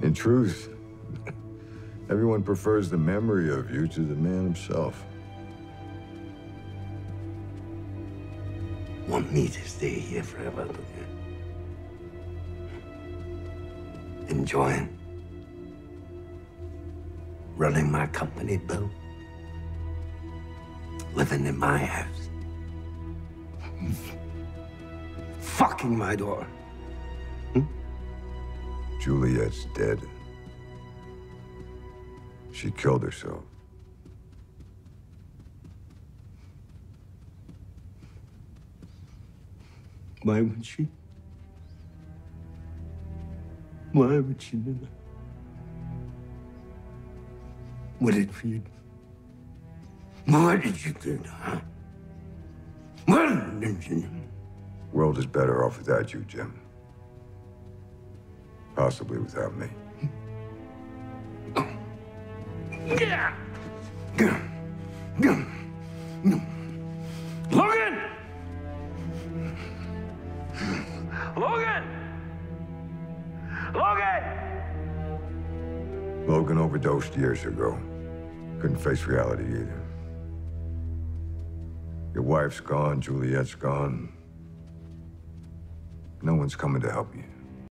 In truth, everyone prefers the memory of you to the man himself. Want me to stay here forever? Enjoying running my company, Bill? Living in my house? Fucking my daughter? Juliet's dead. She killed herself. Why would she? Why would she do that? What did you do? What did you do, huh? What did you do? World is better off without you, Jim. Possibly without me. Yeah! Logan! Logan! Logan! Logan overdosed years ago. Couldn't face reality either. Your wife's gone, Juliet's gone. No one's coming to help you.